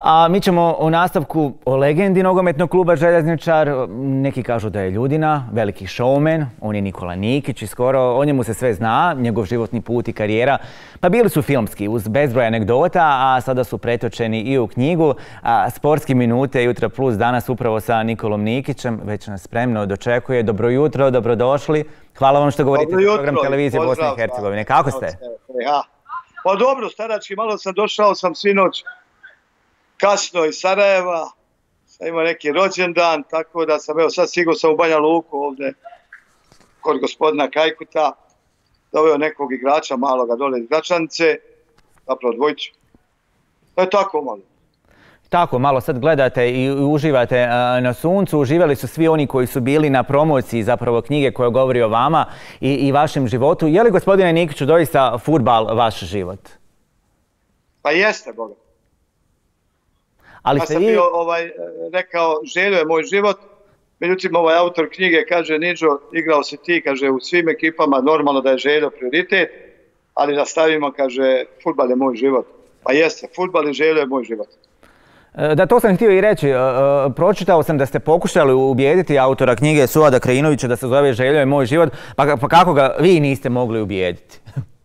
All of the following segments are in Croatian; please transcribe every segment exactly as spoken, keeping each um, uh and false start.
A mi ćemo u nastavku o legendi nogometnog kluba Željezničar. Neki kažu da je ljudina, veliki showman, on je Nikola Nikić i skoro o njemu se sve zna, njegov životni put i karijera. Pa bili su filmski uz bezbroj anegdota, a sada su pretočeni i u knjigu. A sportski minute Jutra Plus danas upravo sa Nikolom Nikićem već nas spremno dočekuje. Dobro jutro, dobrodošli. Hvala vam što govorite za program televizije Bosne i Hercegovine. Kako ste? Pa dobro, starački, malo sam došao, sam sinoć kasno iz Sarajeva, sam imao neki rođendan, tako da sam, evo sad stigao sam u Banja Luku ovdje kod gospodina Kajkuta, doveo nekog igrača maloga dole iz Gračanice, zapravo dvojicu. To je tako malo. Tako, malo sad gledate i uživate na suncu. Uživali su svi oni koji su bili na promociji zapravo knjige koja govori o vama i, i vašem životu. Je li, gospodine Nikiću, doista fudbal vaš život? Pa jeste, Boga. Ali ja ste sam vi... bio ovaj, rekao, Željo je moj život. Međutim, ovaj autor knjige kaže, Niđo, igrao si ti, kaže, u svim ekipama, normalno da je Željo prioritet, ali nastavimo, kaže, fudbal je moj život. Pa jeste, fudbal i Željo je moj život. Da, to sam htio i reći. Pročitao sam da ste pokušali ubijediti autora knjige Suada Krajinovića da se zove Željo je moj život, pa, pa kako ga vi niste mogli ubijediti?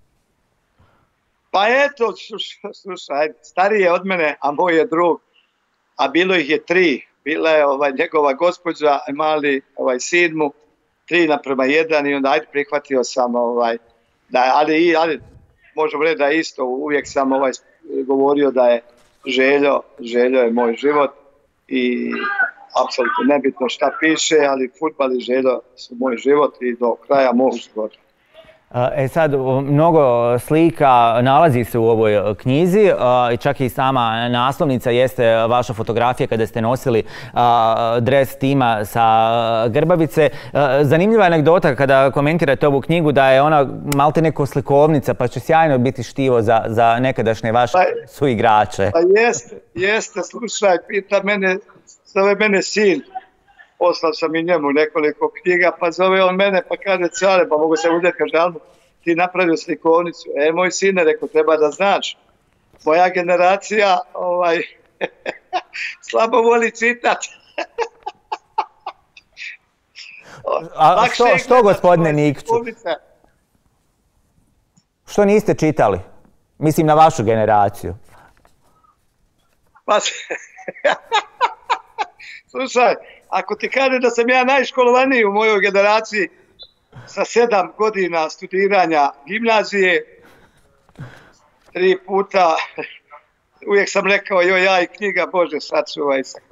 Pa eto, slušaj, stariji je od mene, a moj je drug, a bilo ih je tri. Bila je ovaj, njegova gospođa, mali ovaj, sidmu, tri naprema jedan i onda ajde prihvatio sam, ovaj, da, ali, ali možemo reći da je isto, uvijek sam ovaj, govorio da je Željo, Željo je moj život i apsolutno nebitno šta piše, ali fudbal i Željo su moj život i do kraja mog života. E sad, mnogo slika nalazi se u ovoj knjizi i čak i sama naslovnica jeste vaša fotografija kada ste nosili dres tima sa Grbavice. Zanimljiva anegdota kada komentirate ovu knjigu da je ona malte neko slikovnica pa će sjajno biti štivo za, za nekadašnje vaše pa, suigrače. Pa jeste, jeste, slušaj, pita mene, zove mene sin. Poslao sam i njemu nekoliko knjiga, pa zove on mene, pa kaže, care, pa mogu se uzeti, kaže, Almo, ti napravio slikovnicu. E, moj sine, rekao, treba da znaš, moja generacija, ovaj, slabo voli citat. A što, što gospodine Nikiću? Što niste čitali? Mislim na vašu generaciju. Pa, slušaj, ako ti kaže da sam ja najškolovaniji u mojoj generaciji sa sedam godina studiranja gimnazije, tri puta, uvijek sam rekao joj ja i knjiga, Bože sačuvaj se.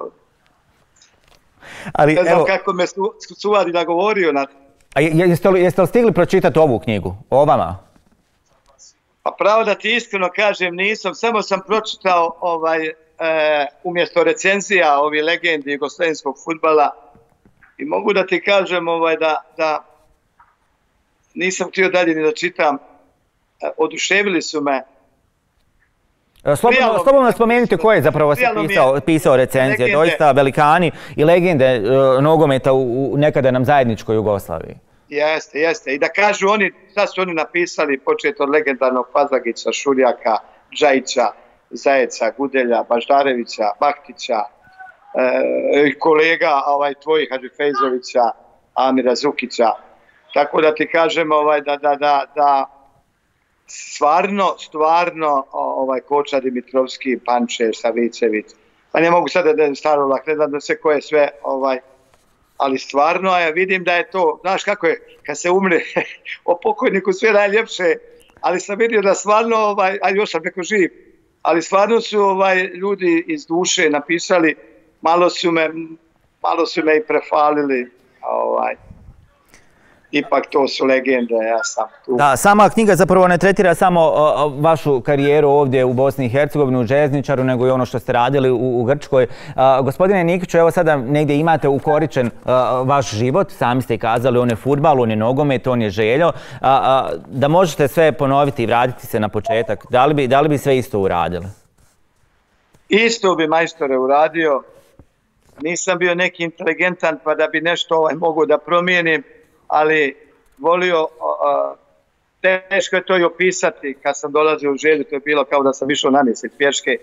Ali, ne znam evo, kako me su, Suadi nagovorio na... A jeste li, jeste li stigli pročitati ovu knjigu, o vama? Pa pravo da ti iskreno kažem nisam, samo sam pročitao ovaj... E, umjesto recenzija ovi legendi jugoslovenskog fudbala i mogu da ti kažem ovaj, da, da nisam htio dalje ni da čitam, e, oduševili su me. Slobodno, slobodno spomenite ko je zapravo se pisao, pisao recenzije, legende, doista velikani i legende uh, nogometa u, u nekada nam zajedničkoj Jugoslaviji. Jeste, jeste. I da kažu oni, sad su oni napisali počet od legendarnog Pazagića, Šurjaka, Džajića, Zajeca, Gudelja, Baždarevića, Baktića, e, kolega ovaj, tvojih Hadžifejzovića, Amira Zukića. Tako da ti kažem ovaj, da, da, da, da stvarno, stvarno ovaj, Koča Dimitrovski, Panče, Savicević, pa ne mogu sada da je Starolak, ne znam da se ko je sve, ovaj, ali stvarno je, vidim da je to, znaš kako je, kad se umre o pokojniku sve najljepše, ali sam vidio da stvarno, ovaj, a još sam neko živ, ali stvarno su ovaj, ljudi iz duše napisali, malo su me, malo su me i prefalili, ovaj, ipak to su legende, ja sam tu. Da, sama knjiga zapravo ne tretira samo o, o, vašu karijeru ovdje u Bosni i Hercegovini, u Željezničaru, nego i ono što ste radili u, u Grčkoj. A, gospodine Nikiću, evo sada negdje imate ukoričen a, vaš život, sami ste i kazali, on je fudbal, on je nogomet, on je Željo. A, a, da možete sve ponoviti i vratiti se na početak, da li bi, da li bi sve isto uradili? Isto bi, majstore, uradio. Nisam bio neki inteligentan pa da bi nešto ovaj, mogu da promijenim, ali volio, uh, teško je to i opisati, kad sam dolazio u Želju, to je bilo kao da sam išao na mjesec pješke,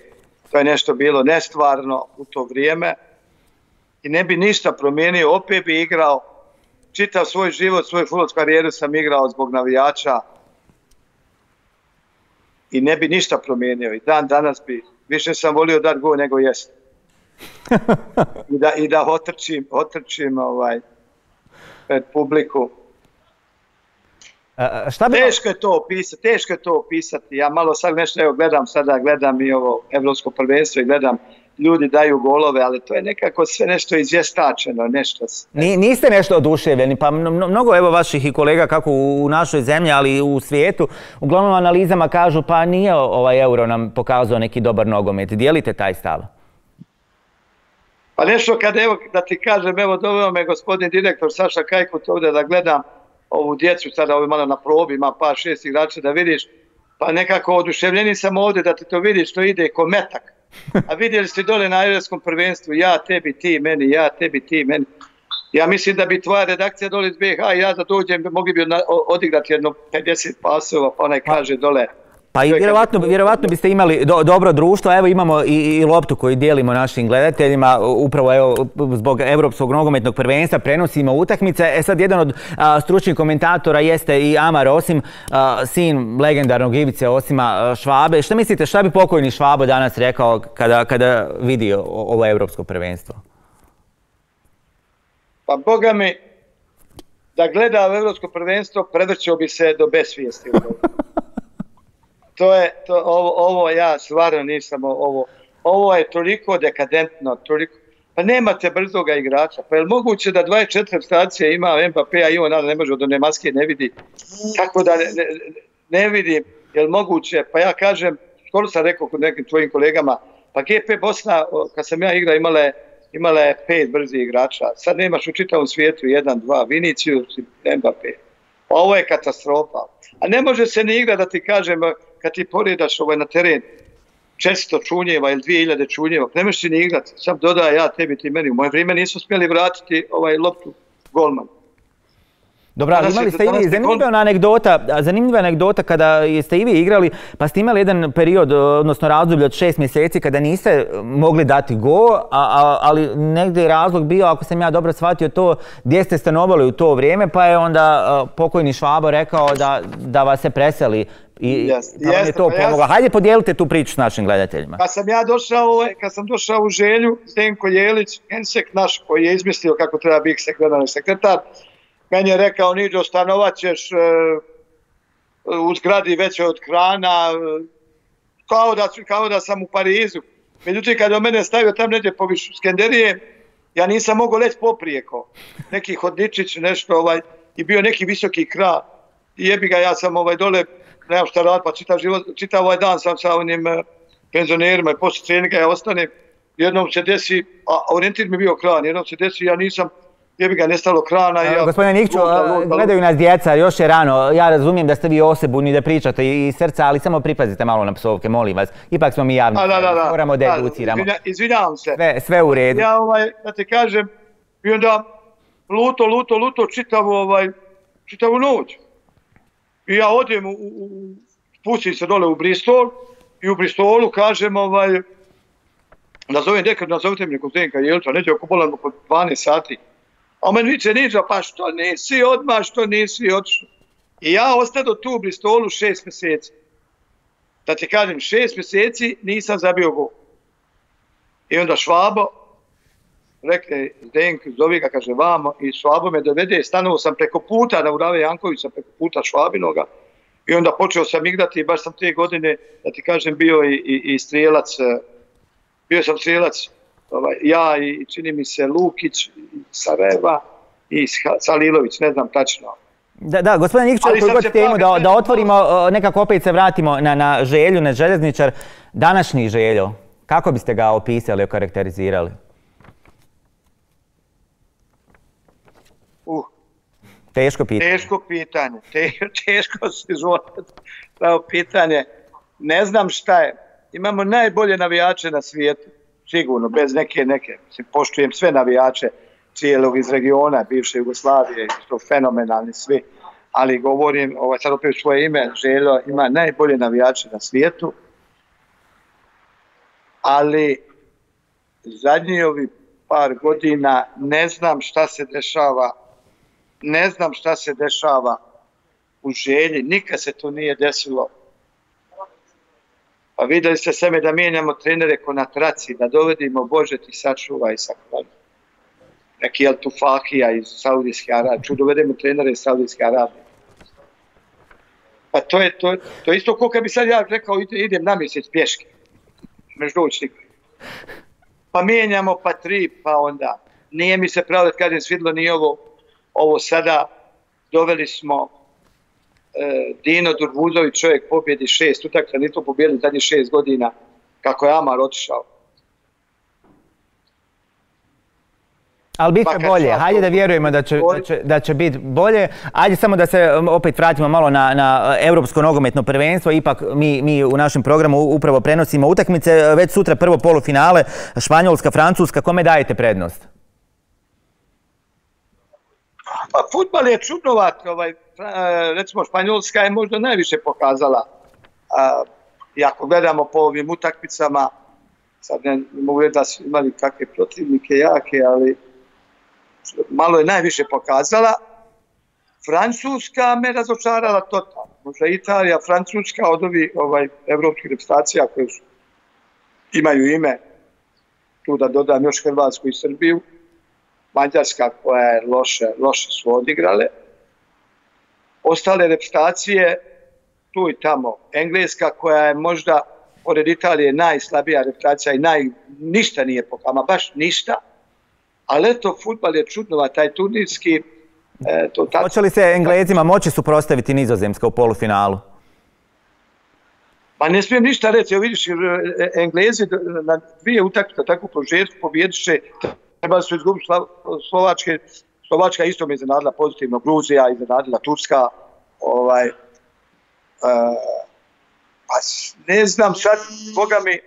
To je nešto bilo nestvarno u to vrijeme i ne bi ništa promijenio, opet bi igrao, čitav svoj život, svoju fudbalsku karijeru sam igrao zbog navijača i ne bi ništa promijenio i dan danas bi, više sam volio dati gol nego jest. I da, i da otrčim, otrčim ovaj, pred publiku. A, šta bi... Teško je to opisati, teško je to opisati. Ja malo sad nešto, evo gledam sada, gledam i ovo Evropsko prvenstvo i gledam, ljudi daju golove, ali to je nekako sve nešto izvjestačeno, nešto. Ni, niste nešto oduševljeni, pa mnogo evo vaših i kolega kako u našoj zemlji, ali i u svijetu, uglavnom analizama kažu pa nije ovaj Euro nam pokazao neki dobar nogomet. Dijelite taj stav? Pa nešto kad, evo, da ti kažem, evo doveo me gospodin direktor Saša Kajkut ovdje da gledam ovu djecu, sada ovo malo na probi, ima pa šest igrača da vidiš, pa nekako oduševljeni sam ovdje da ti to vidiš, to ide ko metak. A vidjeli ste dole na Europskom prvenstvu, ja tebi, ti meni, ja tebi, ti meni. Ja mislim da bi tvoja redakcija dole iz B iH i ja da dođem, mogli bi odigrati jedno pedeset pasova, pa onaj kaže dole. Pa i vjerovatno, vjerovatno biste imali do, dobro društvo, evo imamo i, i loptu koju dijelimo našim gledateljima, upravo evo zbog Europskog nogometnog prvenstva prenosimo utakmice. E sad jedan od a, stručnih komentatora jeste i Amar Osim, a, sin legendarnog Ivice Osima Švabe. Šta mislite, šta bi pokojni Švabo danas rekao kada, kada vidi ovo Europsko prvenstvo? Pa boga mi, da gleda Europsko prvenstvo prevrćao bi se do besvijesti. To je, to, ovo, ovo ja stvarno nisam, ovo, ovo je toliko dekadentno, toliko, pa nemate brzoga igrača, pa je li moguće da dvadeset četiri stacije ima Mbappéa i on ne može od one maske ne vidi, tako da ne, ne, ne vidim, je li moguće, pa ja kažem, skoro sam rekao kod nekim tvojim kolegama, pa G P Bosna, kad sam ja igrao, imala je, imala je pet brzih igrača, sad nemaš u čitavom svijetu jedan, dva, Vinicius i Mbappé, pa ovo je katastrofa, a ne može se ni igra da ti kažem, kad ti poredaš ovaj na teren često čunjeva ili dvije hiljade čunjeva, ne možeš ni igrati, sam dodaj ja tebi ti meni, u moje vrijeme nisu smjeli vratiti ovaj loptu golman. Dobro, ali imali ste i vi zanimljiva anegdota, zanimljiva anegdota kada ste i vi igrali, pa ste imali jedan period, odnosno razdoblje od šest mjeseci kada niste mogli dati go, a, a, ali negdje je razlog bio, ako sam ja dobro shvatio to, gdje ste stanovali u to vrijeme, pa je onda a, pokojni Švabo rekao da, da vas se preseli i yes, da vam je to pomoglo. Yes. Hajde podijelite tu priču s našim gledateljima. Kad sam ja došao, kad sam došao u Želju, Zdenko Jelić, Ensek naš koji je izmislio kako treba biti generalni sekretar, meni je rekao, Niđo, stanovat ćeš uh, u zgradi veće od krana, uh, kao, da, kao da sam u Parizu. Međutim, kada mene stavio tam neđe po Skenderije, ja nisam mogao leći poprijeko. Neki hodničić, nešto, ovaj, i bio neki visoki kran. I jebi ga, ja sam ovaj, dole, nemam šta rad, pa čitav, život, čitav ovaj dan sam sa onim uh, penzionerima i poslije treninga ja ostanem. Jednom se desi, a orijentir mi bio kran, jednom se desi, ja nisam, je bi ga nestalo krana. Ja, gospodine Nikću, gledaju nas djeca, još je rano. Ja razumijem da ste vi osebuni da pričate iz srca, ali samo pripazite malo na psovke, molim vas. Ipak smo mi javni, da, da, da, moramo da educiramo. Izvinja, izvinjavam se. Sve, sve u redu. Ja, ovaj, da ti kažem, i onda luto, luto, luto, čitavu, ovaj, čitavu noć. I ja odem, u, u, pustim se dole u Bristol i u Bristolu kažem, ovaj, nazovem dekad, nazovite mi nekog Zdenka Jelića, neđe oko bolan oko dvanaest sati. A meni viče, Niđa, pa što nisi odmah, što nisi otišao? I ja ostado tu u Bristolu šest mjeseci. Da ti kažem, šest mjeseci nisam zabio gol. I onda Švabo, rekne, Zdenk, zovi ga, kaže, vamo, i Švabo me dovede, stanuo sam preko puta na Urave Jankovića, preko puta Švabinoga, i onda počeo sam igrati i baš sam te godine, da ti kažem, bio i, i, i strijelac, bio sam strijelac, ovaj, ja i čini mi se Lukić, Sarajeva i Salilović, ne znam tačno. Da, da, gospodine Nikću, koji god temu, da, da otvorimo, nekako opet se vratimo na, na Želju, na željezničar. Današnji Željo, kako biste ga opisali, okarakterizirali? Uh, teško pitanje. Teško pitanje, Te, teško se zvonati. Pravo pitanje, ne znam šta je. Imamo najbolje navijače na svijetu, sigurno, bez neke, neke. Poštujem sve navijače cijelog iz regiona, bivše Jugoslavije, što fenomenalni svi. Ali govorim, ovaj, sad opet svoje ime, Željo ima najbolje navijače na svijetu. ali zadnji ovi par godina ne znam šta se dešava, ne znam šta se dešava u Želji, nikad se to nije desilo. Pa vidjeli ste sebe da mijenjamo trenere ko na traci, da dovedimo Bože ti sačuvaj sa kraljem. Neki El Tufahija iz Saudijske Arabije, ču dovedemo trenere iz Saudijske Arabije. Pa to je to, to isto ko kad bi sad ja rekao idem na mjesec pješke, međudočnik. Pa mijenjamo pa tri, pa onda. Nije mi se pravo da kažem svidlo ni ovo, ovo sada doveli smo e, Dino Durvuzović, čovjek pobjedi šest utakmica, nismo pobjedili zadnjih šest godina, kako je Amar otišao. Ali bit će bolje, hajde da vjerujemo da će, da će, da će biti bolje. Ajde samo da se opet vratimo malo na, na Europsko nogometno prvenstvo. Ipak mi, mi u našem programu upravo prenosimo utakmice. Već sutra prvo polufinale, Španjolska, Francuska. Kome dajete prednost? Pa fudbal je čudnovat. Ovaj, recimo Španjolska je možda najviše pokazala. A, i ako gledamo po ovim utakmicama, sad ne, ne mogu reći da su imali kakve protivnike jake, ali malo je najviše pokazala. Francuska me razočarala totalno. Možda Italija, Francuska od ovih ovaj, evropskih reprezentacija koje su, imaju ime, tu da dodam još Hrvatsku i Srbiju, Mađarska koja je loše, loše su odigrale. Ostale reprezentacije tu i tamo. Engleska koja je možda pored Italije najslabija reprezentacija i naj, ništa nije pokazala, baš ništa. Ali eto, fudbal je čudnova, taj turnirski... E, to tako... Hoće li se Englezima moći suprotstaviti Nizozemska u polufinalu? Pa ne smijem ništa reći, evo vidiš, Englezi na dvije utakmice tako u prožetku pobjediše, trebali su izgubiti Slovačke, Slovačka isto me iznenadila pozitivno, Gruzija iznenadila, Turska, ovaj... E, pa ne znam sad, boga mi...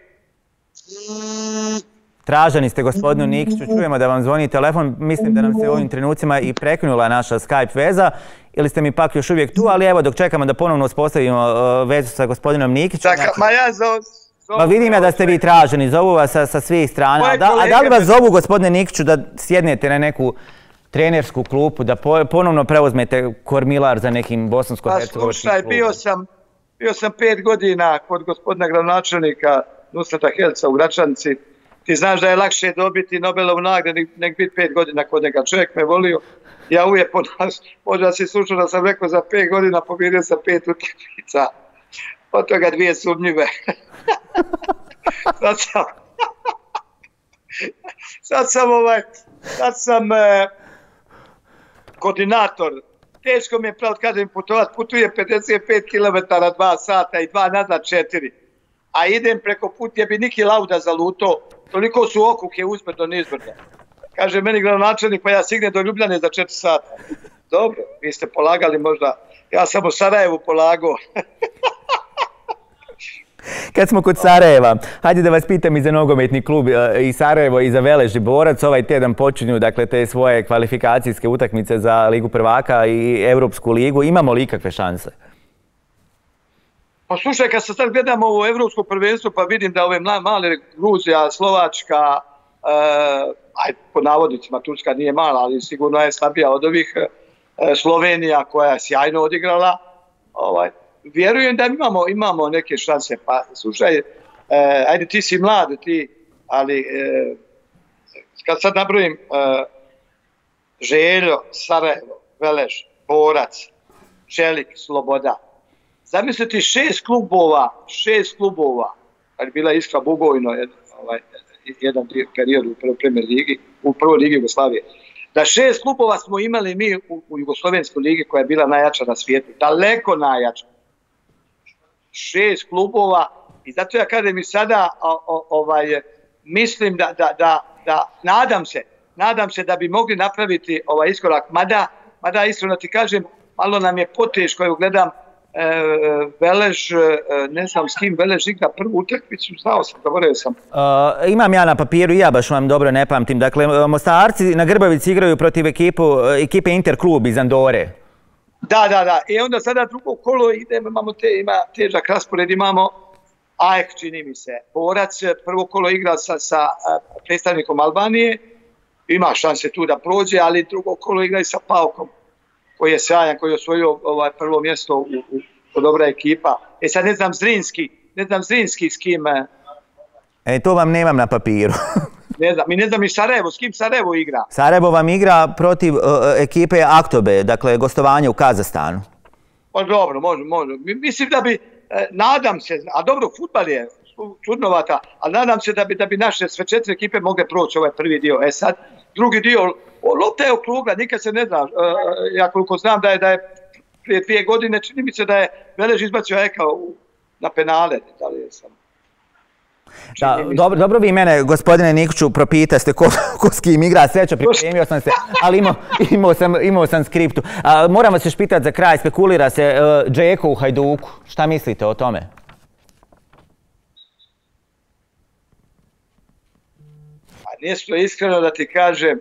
Traženi ste gospodinu Nikiću, čujemo da vam zvoni telefon, mislim da nam se u ovim trenucima i prekinula naša Skype veza, ili ste mi pak još uvijek tu, ali evo dok čekamo da ponovno uspostavimo vezu sa gospodinom Nikićem. Čaka, ma ja zovu... Ma vidim ja da ste vi traženi, zovu vas sa, sa svih strana, a da, a da li vas zovu gospodine Nikiću da sjednete na neku trenersku klupu, da po, ponovno preuzmete kormilar za nekim bosansko-hercegovačkim klubom? Pa slušaj, bio sam, bio sam pet godina kod gospodina gradonačelnika Nusreta Helca u Gračanici. Ti znaš da je lakše dobiti Nobelovu nagradu nek biti pet godina kod njega. Čovjek me volio. Ja uvijek ponaš, možda si slušao da sam rekao za pet godina pobjedio sam pet utakmica. Od toga dvije sumnjive. sad sam... sad sam ovaj... Sad sam eh, koordinator. Teško mi je pravo kažem putovat. Putuje pedeset pet kilometara, dva sata i dva nazad četiri. A idem preko put gdje bi Niki Lauda zaluto, toliko su okuke uzbrdo nizbrdo. Kaže meni gradonačelnik, pa ja stignem do Ljubljane za četiri sata. Dobro, vi ste polagali možda, ja sam u Sarajevu polagao. Kad smo kod Sarajeva, hajde da vas pitam i za nogometni klub i Sarajevo i za Velež i Borac. Ovaj tjedan počinju dakle, te svoje kvalifikacijske utakmice za Ligu prvaka i Europsku ligu. Imamo li ikakve šanse? Pa slušaj, kad se sad gledamo ovo evropsko prvenstvo, pa vidim da ove male Gruzija, Slovačka, eh, aj po navodnicima Turska nije mala, ali sigurno je slabija od ovih, eh, Slovenija koja je sjajno odigrala, ovaj, vjerujem da imamo, imamo neke šanse. Pa slušaj, eh, ajde ti si mlad, ti, ali eh, kad sad nabrojim eh, Željo, Sarajevo, Velež, Borac, Čelik, Sloboda, zamisliti šest klubova, šest klubova, kad je bila Iskra Bugojno, jedan, ovaj, jedan period u prvoj Premier ligi, u prvoj ligi Jugoslavije, da šest klubova smo imali mi u, u Jugoslovenskoj ligi koja je bila najjača na svijetu, daleko najjača. Šest klubova i zato ja kažem i sada o, o, ovaj, mislim da, da, da, da, nadam se, nadam se da bi mogli napraviti ovaj iskorak, mada, mada iskreno ti kažem, malo nam je poteško, evo gledam, E, Velež, ne znam s kim Velež igra prvu utakmicu, znao sam, govorio sam. Uh, imam ja na papiru, ja baš vam dobro ne pamtim. Dakle, Mostarci na Grbavici igraju protiv ekipu, ekipe Interklub iz Andore. Da, da, da. I onda sada drugo kolo idemo, imamo te, ima težak raspored, imamo A E K čini mi se, Borac, prvo kolo igra sa, sa predstavnikom Albanije, ima šanse tu da prođe, ali drugo kolo igra i sa Paukom, koji je sjajan, koji je osvojio ovaj, prvo mjesto u, u, u dobra ekipa. E sad ne znam Zrinski, ne znam Zrinski s kim... E, to vam nemam na papiru. Ne znam, mi ne znam i Sarajevo, s kim Sarajevo igra? Sarajevo vam igra protiv uh, ekipe Aktobe, dakle gostovanje u Kazahstanu. Pa dobro, može, može. Mislim da bi, eh, nadam se, a dobro, fudbal je čudnovata, ali nadam se da bi, da bi naše sve četiri ekipe mogle proći ovaj prvi dio. E sad, drugi dio, lopta je okrugla, nikad se ne zna. E, ja koliko znam da je, da je prije dvije godine, čini mi se da je Velež izbacio A E K-a na penale. Da li je sam... Da, dobro, dobro vi mene, gospodine Nikuću, propitaste ko, ko s kim igra, srećo, pripremio sam se, ali imao, imao, sam, imao sam skriptu. A, moram vas još pitati za kraj, spekulira se uh, Džeko u Hajduku, šta mislite o tome? A nešto iskreno da ti kažem,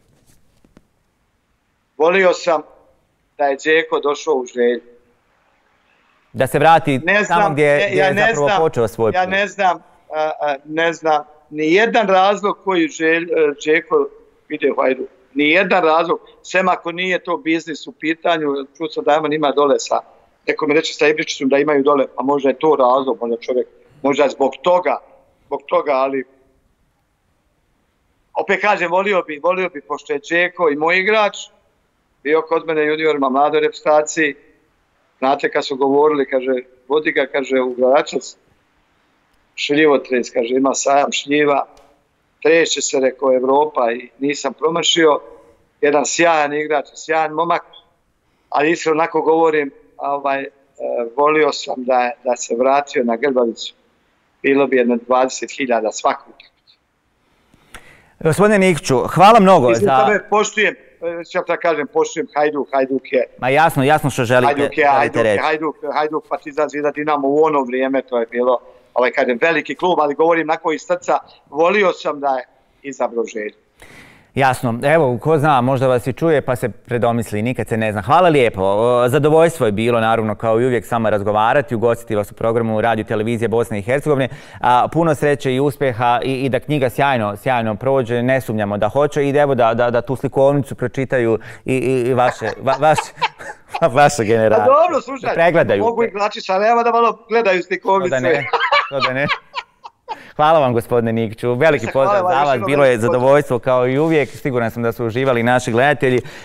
volio sam da je Džeko došao u Želju. Da se vrati znam, tamo gdje, ja, gdje ja je zapravo znam, počeo svoj put. Ja ne znam, a, a, ne znam, ni jedan razlog koji želj, Džeko ide u Hajduk. Ni jedan razlog, sem ako nije to biznis u pitanju, čuo sam da ima dole sa, neko mi reče sa Ibričićem da imaju dole, pa možda je to razlog, možda čovjek, možda zbog toga, zbog toga, ali opet kažem, volio bi, volio bi, pošto je Džeko i moj igrač, bio kod mene juniorima, mladoj reprezentaciji, znate kad su govorili, kaže, vodi ga, kaže, u Gradačac, šljivotres, kaže, ima sajam šljiva, treće se, rekao, Evropa i nisam promašio, jedan sjajan igrač, sjajan momak, ali iskreno onako govorim, ovaj, e, volio sam da, da se vratio na Grbavicu, bilo bi jedno dvadeset hiljada svakog. Gospodine Nikiću, hvala mnogo Mislim, za... Mislim, poštujem, što da kažem, poštujem Hajduk, Hajduk je... Ma jasno, jasno što želite, Hajduk je, želite reći. Hajduk, Hajduk, Hajduk, Partizan, Zvezda, Dinamo u ono vrijeme, to je bilo, ovaj, kažem, veliki klub, ali govorim nakon iz srca, volio sam da je izabrao Želju. Jasno, evo, ko zna, možda vas i čuje pa se predomisli, nikad se ne zna. Hvala lijepo, zadovoljstvo je bilo, naravno, kao i uvijek s vama razgovarati, ugostiti vas u programu Radio Televizije Bosne i Hercegovine. A, puno sreće i uspjeha i, i da knjiga sjajno, sjajno prođe, ne sumnjamo da hoće i da, evo, da, da, da tu slikovnicu pročitaju i, i, i vaše, va, vaše, vaše generacije. A dobro, slušaj, pregledaju. Mogu igrači Sarajeva da malo gledaju slikovnice. To da ne, to da ne. Hvala vam, gospodine Nikiću. Veliki pozdrav za vas. Bilo je zadovoljstvo kao i uvijek. Siguran sam da su uživali naši gledatelji.